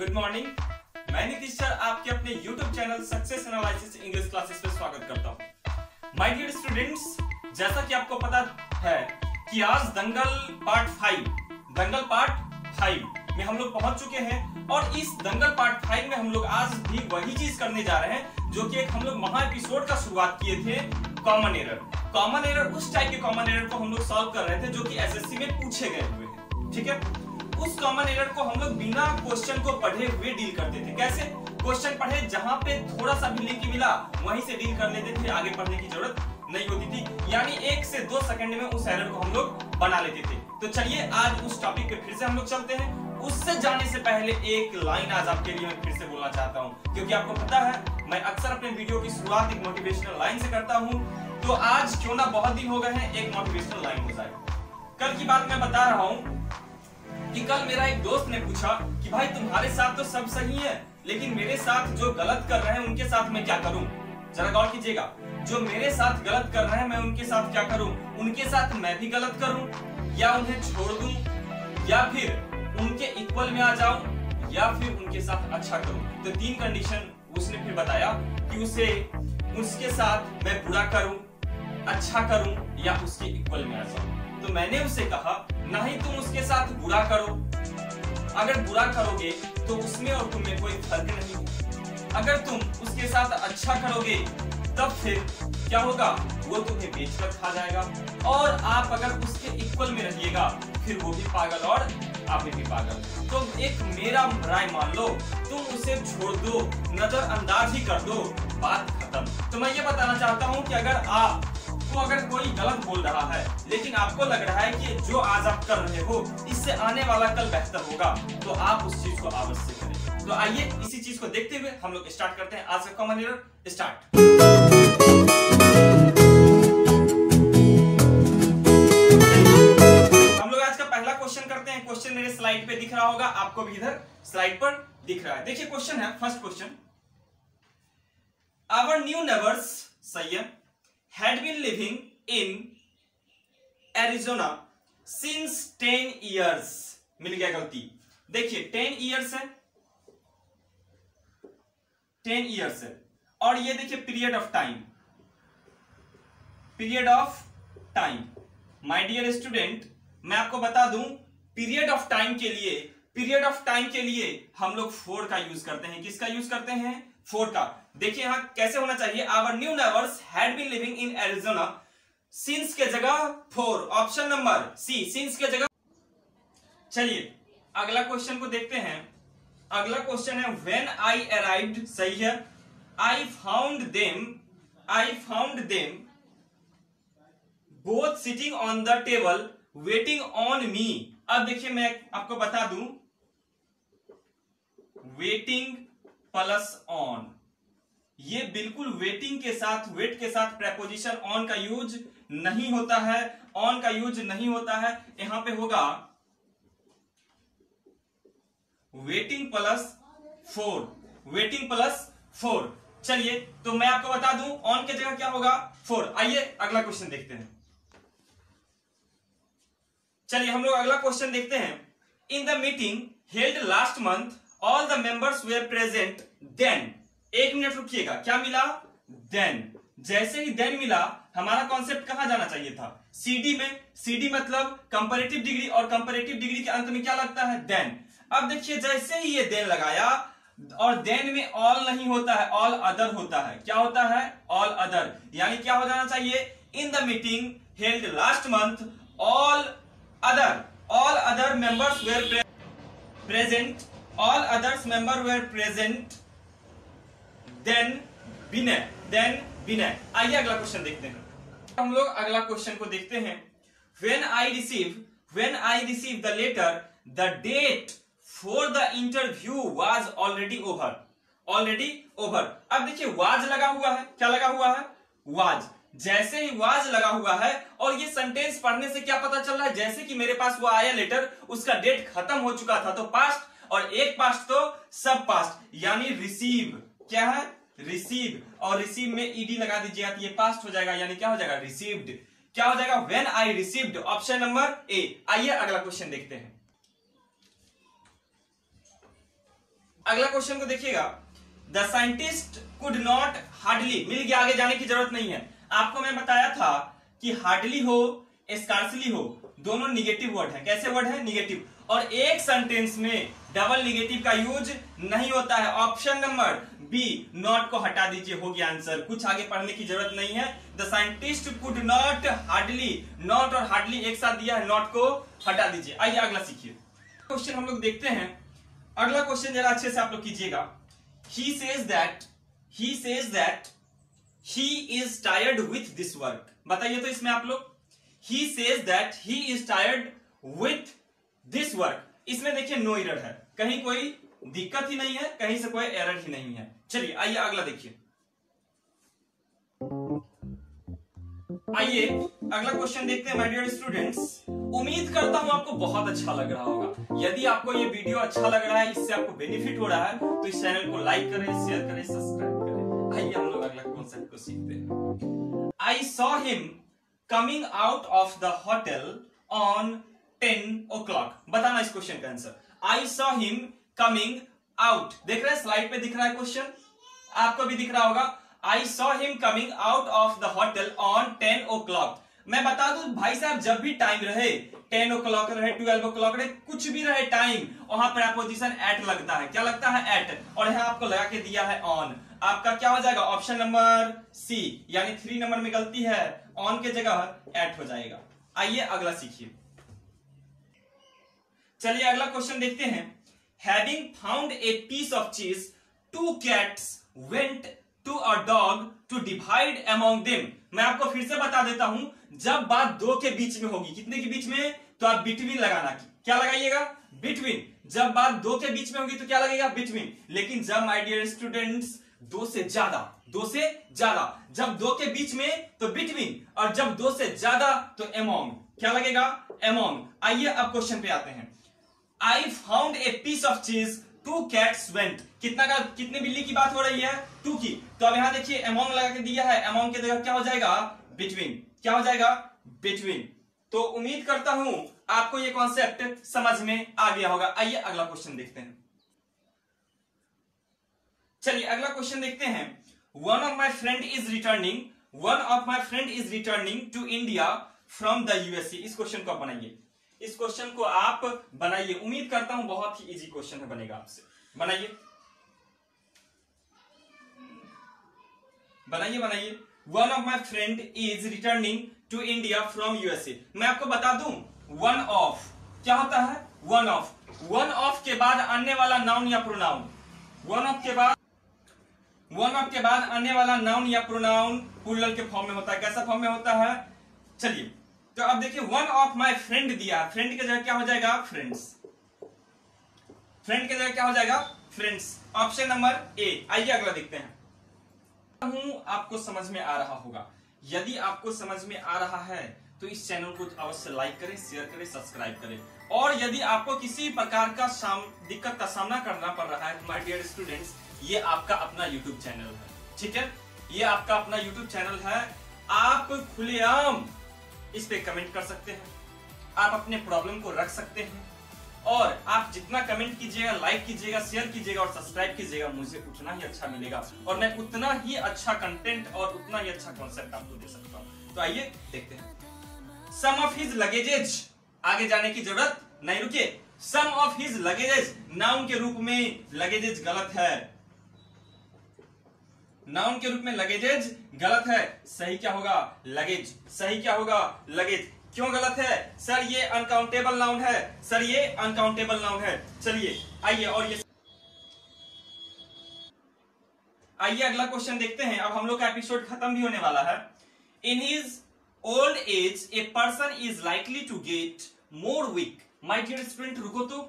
Good morning. मैं Nitish sir आपके अपने YouTube channel success analysis English classes पे स्वागत करता हूं। माय डियर स्टूडेंट्स, जैसा कि आपको पता है कि आज दंगल पार्ट 5 में हम लोग पहुंच चुके हैं और इस दंगल पार्ट 5 में हम लोग आज भी वही चीज करने जा रहे हैं जो कि एक हम लोग महा एपिसोड का शुरुआत किए थे, कॉमन एरर। उस टाइप के कॉमन एरर को हम लोग सॉल्व कर रहे थे जो कि एसएससी में पूछे गए हुए हैं। ठीक है, उस कॉमन एरर को हम लोग बिना क्वेश्चन को पढ़े हुए डील करते थे। कैसे? क्वेश्चन पढ़े, जहां पे थोड़ा सा भी लिंक मिला वहीं से डील कर लेते थे, आगे पढ़ने की जरूरत नहीं होती थी। यानी 1 से 2 सेकंड में उस एरर को हम लोग बना लेते थे। तो चलिए आज उस टॉपिक पे फिर से हम लोग चलते हैं। उससे जाने से पहले एक लाइन आज आपके लिए मैं फिर से बोलना चाहता हूं, क्योंकि आपको पता है मैं अक्सर अपने वीडियो की शुरुआत एक मोटिवेशनल लाइन से करता हूं। तो आज क्यों ना बहुत दिन हो गए हैं, एक मोटिवेशनल लाइन हो जाए। कल की बात मैं बता रहा हूं कि कल मेरा एक दोस्त ने पूछा कि भाई तुम्हारे साथ तो सब सही है, लेकिन मेरे साथ जो गलत कर रहे हैं उनके साथ मैं क्या करूं? जरा गौर कीजिएगा, जो मेरे साथ गलत कर रहे हैं मैं उनके साथ क्या करूं? उनके साथ मैं भी गलत करूं या उन्हें छोड़ दूं या फिर उनके इक्वल में आ जाऊं या फिर उनके साथ अच्छा करूं? तो 3 कंडीशन उसने फिर बताया कि उसके साथ मैं बुरा करूं, अच्छा करूं या उसके इक्वल में आ जाऊं। तो मैंने उसे कहा नहीं, तुम उसके साथ बुरा करो। अगर बुरा करोगे तो उसमें और तुम में कोई फर्क नहीं। अगर तुम उसके साथ अच्छा करोगे तब फिर क्या होगा? वो तुम्हें बेचकर खा जाएगा। और आप अगर उसके इक्वल में रहिएगा फिर वो भी पागल और आप भी पागल। तो एक मेरा राय मान लो, तुम उसे छोड़ दो, नजरअंदाज ही कर दो, बात खत्म। तो मैं ये बताना चाहता हूं कि अगर कोई गलत बोल रहा है लेकिन आपको लग रहा है कि जो आज आप कर रहे हो इससे आने वाला कल बेहतर होगा, तो आप उस चीज को अवश्य करें। तो आइए इसी चीज को देखते हुए हम लोग स्टार्ट करते हैं आज का कॉमन एरर। स्टार्ट। हम लोग आज का पहला क्वेश्चन करते हैं। क्वेश्चन मेरे स्लाइड पे दिख रहा होगा, आपको भी इधर स्लाइड पर दिख रहा है। देखिए क्वेश्चन है, first question, our new neighbours सही है had been living in Arizona since 10 years। मिल गया गलती। देखिए 10 years है, 10 years है और ये देखिए period of time. My dear student, मैं आपको बता दूं पीरियड ऑफ टाइम के लिए हम लोग 4 का यूज करते हैं। किसका यूज करते हैं? 4 का। देखिए यहां कैसे होना चाहिए, our new neighbours had been living in Arizona. Since के जगह 4, ऑप्शन नंबर सी, सिंस के जगह। चलिए अगला क्वेश्चन को देखते हैं। अगला क्वेश्चन है व्हेन आई अराइव्ड सही है, I found them both sitting on the table waiting on me. अब देखिए मैं आपको बता दूं, वेटिंग प्लस ऑन, ये बिल्कुल वेटिंग के साथ, वेट के साथ प्रेपोजिशन ऑन का यूज नहीं होता है, ऑन का यूज नहीं होता है। यहां पे होगा वेटिंग प्लस 4। चलिए तो मैं आपको बता दूं ऑन के जगह क्या होगा? 4। आइए अगला क्वेश्चन देखते हैं। चलिए हम लोग अगला क्वेश्चन देखते हैं। In the meeting held last month all the members were present then. 1 minute रुकिएगा, क्या मिला? देन। जैसे ही देन मिला हमारा कॉन्सेप्ट कहां जाना चाहिए था? सीडी में। सीडी मतलब कंपैरेटिव डिग्री, और कंपैरेटिव डिग्री के अंत में क्या लगता है? देन। अब देखिए जैसे ही ये देन लगाया, और देन में ऑल नहीं होता है, ऑल अदर होता है। क्या होता है? All other. यानी क्या हो जाना चाहिए? In the meeting held last month all other members were present, all others member were present, then Vinay. आइए अगला क्वेश्चन देखते हैं। हम लोग अगला क्वेश्चन को देखते हैं। when I receive the letter, the date for the interview was already over। अब देखिए was लगा हुआ है, क्या लगा हुआ है? was। जैसे ही was लगा हुआ है, और ये सेंटेंस पढ़ने से क्या पता चल रहा है? जैसे कि मेरे पास वो आया लेटर, उसका डेट खत्म हो चुका था, तो पास्ट, और एक पास्ट तो सब पास्ट, यानी रिसीव। क्या है? रिसीव। और रिसीव में ईडी लगा दीजिएगा तो ये पास्ट हो जाएगा, यानी क्या हो जाएगा? रिसीव्ड। क्या हो जाएगा? When I received, option number A. आइए अगला क्वेश्चन देखते हैं। अगला क्वेश्चन को देखिएगा, the scientist could not hardly, मिल गया, आगे जाने की जरूरत नहीं है। आपको मैं बताया था कि हार्डली हो स्कार्सली हो दोनों निगेटिव वर्ड है। कैसे वर्ड है? निगेटिव। और एक सेंटेंस में डबल निगेटिव का यूज नहीं होता है। ऑप्शन नंबर बी, नॉट को हटा दीजिए, हो गया आंसर, कुछ आगे पढ़ने की जरूरत नहीं है। The scientist could not hardly, not और हार्डली एक साथ दिया है, नॉट को हटा दीजिए। आइए अगला सीखिए। क्वेश्चन हम लोग देखते हैं। अगला क्वेश्चन जरा अच्छे से आप लोग कीजिएगा। he says that he is tired with this work। बताइए तो इसमें आप लोग, he says that he is tired with this work, इसमें देखिए नो एरर है, कहीं कोई दिक्कत ही नहीं है, कहीं से कोई एरर ही नहीं है। चलिए आइए अगला देखिए। आइए अगला क्वेश्चन देखते हैं माय डियर स्टूडेंट्स। उम्मीद करता हूं आपको बहुत अच्छा लग रहा होगा। यदि आपको ये वीडियो अच्छा लग रहा है, इससे आपको बेनिफिट हो रहा है, तो इस चैनल को लाइक करें, शेयर करें, सब्सक्राइब करें। आइए हम लोग अगला कॉन्सेप्ट को सीखते हैं। I saw him coming out of the hotel on 10 o'clock। बताना इस क्वेश्चन का answer. I saw him coming out, देख रहे हैं स्लाइड पे दिख रहा है क्वेश्चन, आपको भी दिख रहा होगा। I saw him coming out of the hotel on 10 o'clock। मैं बता दूं भाई साहब, जब भी टाइम रहे, 10 o'clock रहे, 12 o'clock रहे, कुछ भी रहे टाइम, वहां पर अपोजिशन एट लगता है। क्या लगता है? एट। और यहां आपको लगा के दिया है ऑन। आपका क्या हो जाएगा? ऑप्शन नंबर सी, यानी 3 नंबर में गलती है, ऑन के जगह एट हो जाएगा। आइए अगला सीखिए। चलिए अगला क्वेश्चन देखते हैं। Having found a piece of cheese, 2 cats went to a dog to divide among them। मैं आपको फिर से बता देता हूं, जब बात दो के बीच में होगी, कितने के बीच में? तो आप बिटवीन लगाना। क्या लगाइएगा? बिटवीन। जब बात दो के बीच में होगी तो क्या लगेगा? बिटवीन। लेकिन जब माय डियर स्टूडेंट्स दो से ज्यादा, जब दो के बीच में तो बिटवीन, और जब दो से ज्यादा तो अमोंग। क्या लगेगा? अमोंग। आइए अब क्वेश्चन पे आते हैं। I found a piece of cheese, 2 cats went। कितने बिल्ली की बात हो रही है? 2 की। तो अब यहां देखिए अमोंग लगा के दिया है, अमोंग की जगह क्या हो जाएगा? बिटवीन। क्या हो जाएगा? बिटवीन। तो उम्मीद करता हूं आपको ये कॉन्सेप्ट समझ में आ गया होगा। आइए अगला क्वेश्चन देखते हैं। चलिए अगला क्वेश्चन देखते हैं। One of my friend is returning to India from the USA. इस क्वेश्चन को बनाइए, इस क्वेश्चन को आप बनाइए। उम्मीद करता हूं बहुत ही इजी क्वेश्चन है, बनेगा आपसे। बनाइए। One of my friend is returning to India from USA. मैं आपको बता दूं, वन ऑफ क्या होता है? वन ऑफ के बाद आने वाला नाउन या प्रोनाउन, वन ऑफ के बाद आने वाला नाउन या प्रोनाउन प्लूरल के फॉर्म में होता है। कैसा फॉर्म में होता है? चलिए तो अब देखिए, वन ऑफ माई फ्रेंड दिया, फ्रेंड की जगह क्या हो जाएगा? फ्रेंड्स। फ्रेंड की जगह क्या हो जाएगा? फ्रेंड्स। Option number A. आइए अगला देखते हैं। आपको समझ में आ रहा होगा। यदि आपको समझ में आ रहा है तो इस चैनल को अवश्य लाइक करें, शेयर करें, सब्सक्राइब करें। और यदि आपको किसी प्रकार का दिक्कत का सामना करना पड़ रहा है तो माय डियर स्टूडेंट्स, ये आपका अपना यूट्यूब चैनल है। ठीक है, ये आपका अपना यूट्यूब चैनल है। आप खुलेआम इस पे कमेंट कर सकते हैं, आप अपने प्रॉब्लम को रख सकते हैं, और आप जितना कमेंट कीजिएगा, लाइक कीजिएगा, शेयर कीजिएगा और सब्सक्राइब कीजिएगा, मुझे उतना ही अच्छा मिलेगा और मैं उतना ही अच्छा कंटेंट और उतना ही अच्छा कॉन्सेप्ट आपको दे सकता हूं। तो आइए देखते हैं। सम ऑफ हिज लगेजेज, आगे जाने की जरूरत नहीं, रुकिए। Some of his luggages, noun के रूप में लगेजेज गलत है, नाउन के रूप में लगेजेज गलत है। सही क्या होगा? लगेज। सही क्या होगा? लगेज। क्यों गलत है? सर ये अनकाउंटेबल नाउन है, सर ये अनकाउंटेबल नाउन है। चलिए आइए आइए अगला क्वेश्चन देखते हैं। अब हम लोग का एपिसोड खत्म भी होने वाला है। In his old age a person is likely to get more weak. My dear student रुको तो,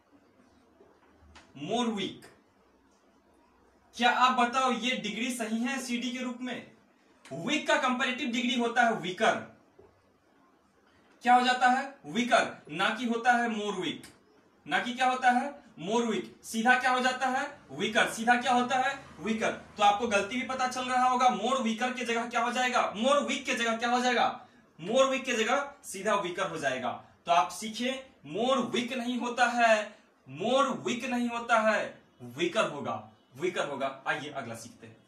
मोर वीक, क्या आप बताओ ये डिग्री सही है सीडी के रूप में? वीक का कंपैरेटिव डिग्री होता है वीकर। क्या हो जाता है? वीकर, ना कि होता है मोर वीक, ना कि क्या होता है? More weak. सीधा क्या हो जाता है? वीकर। सीधा क्या होता है? वीकर। तो आपको गलती भी पता चल रहा होगा। मोर वीकर की जगह क्या हो जाएगा? मोर वीक की जगह क्या हो जाएगा? मोर वीक की जगह सीधा वीकर हो जाएगा। तो आप सीखिए, मोर वीक नहीं होता है, मोर वीक नहीं होता है, वीकर होगा, वीकर होगा। आइए अगला सीखते हैं।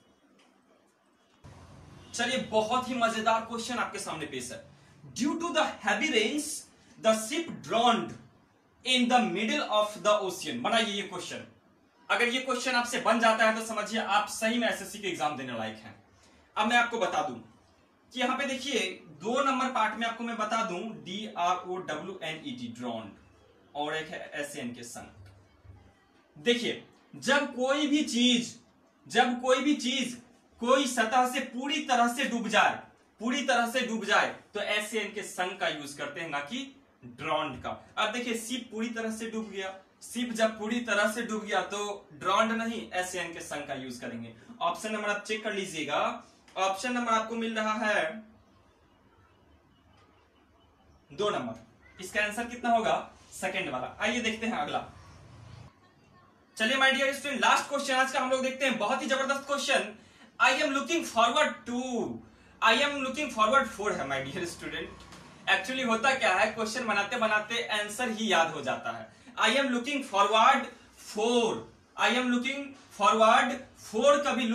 चलिए, बहुत ही मजेदार क्वेश्चन आपके सामने पेश है। Due to the heavy rains the ship drowned in the middle of the ocean. बनाइए ये क्वेश्चन। अगर ये क्वेश्चन आपसे बन जाता है तो समझिए आप सही में एसएससी के एग्जाम देने लायक हैं। अब मैं आपको बता दूं कि यहां पे देखिए 2 नंबर पार्ट में आपको मैं बता दूं DROWNET ड्रॉन्ड, और एक है SAN के संक। देखिए, जब कोई भी चीज कोई सतह से पूरी तरह से डूब जाए तो SAN के संक का यूज करते हैं, ना कि ड्रॉन्ड का। अब देखिए, शिप पूरी तरह से डूब गया, शिप जब पूरी तरह से डूब गया तो ड्रॉन्ड नहीं, SAN के संक का यूज करेंगे। ऑप्शन नंबर आप चेक कर लीजिएगा। ऑप्शन नंबर आपको मिल रहा है 2 नंबर। इसका आंसर कितना होगा? सेकंड वाला। आइए देखते हैं अगला। चलिए my dear student, last question आज का हम लोग देखते हैं। बहुत ही जबरदस्त question. I am looking forward for है माय डियर स्टूडेंट। एक्चुअली होता क्या है, क्वेश्चन बनाते बनाते आंसर ही याद हो जाता है। I am looking forward for, कभी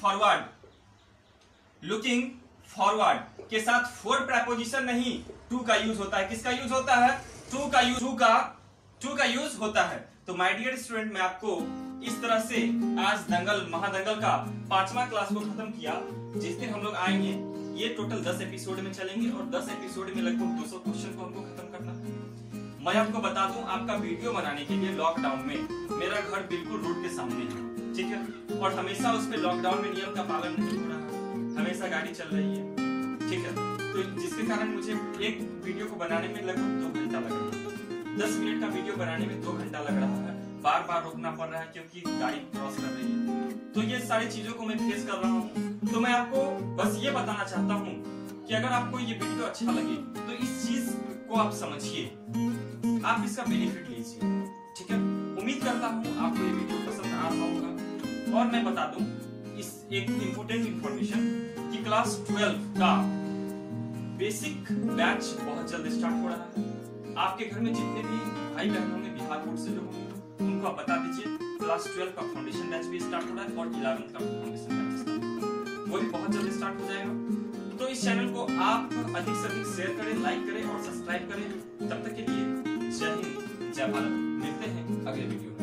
लुकिंग फॉरवर्ड के साथ फॉर प्रेपोजिशन नहीं, टू का यूज होता है। किसका यूज होता है? टू का यूज होता है। तो माय डियर स्टूडेंट, मैं आपको इस तरह से आज महादंगल का 5वां क्लास को खत्म किया। जिस दिन हम लोग आएंगे ये टोटल 10 एपिसोड में चलेंगे और 10 एपिसोड में लगभग 200 क्वेश्चन को हमको खत्म करना है। मैं आपको बता दूं, आपका वीडियो बनाने के लिए लॉकडाउन में मेरा घर बिल्कुल रोड के सामने है, ठीक है, और हमेशा उस पे लॉकडाउन में नियम का पालन नहीं हो रहा है, हमेशा गाड़ी चल रही है, ठीक है। तो जिसके कारण मुझे एक वीडियो को बनाने में लगभग 2 घंटा लग रहा है। 10 मिनट का वीडियो बनाने में 2 घंटा लग रहा है। बार बार रोकना पड़ रहा है क्योंकि गाड़ी क्रॉस कर रही है। तो ये सारी चीजों को मैं फेस कर रहा हूँ। तो मैं आपको बस ये बताना चाहता हूँ कि अगर आपको ये वीडियो अच्छा लगे तो इस चीज को आप समझिए, आप इसका बेनिफिट लीजिए, ठीक है। उम्मीद करता हूँ आपको ये वीडियो पसंद आ रहा होगा। और मैं बता दूं इस एक इम्पोर्टेंट इंफॉर्मेशन कि क्लास 12 का बेसिक बैच बहुत जल्द स्टार्ट हो रहा है। आपके घर में जितने भी भाई बहन होंगे बिहार बोर्ड से जो होंगे उनको आप बता दीजिए क्लास 12 का फाउंडेशन बैच भी स्टार्ट हो रहा है और 11th का फाउंडेशन बैच स्टार्ट हो रहा है, वो भी बहुत जल्द स्टार्ट हो जाएगा। तो इस चैनल को आप अधिक से अधिक शेयर करें, लाइक करें और सब्सक्राइब करें। तब तक के लिए जय हिंद, जय भारत। मिलते हैं अगले वीडियो।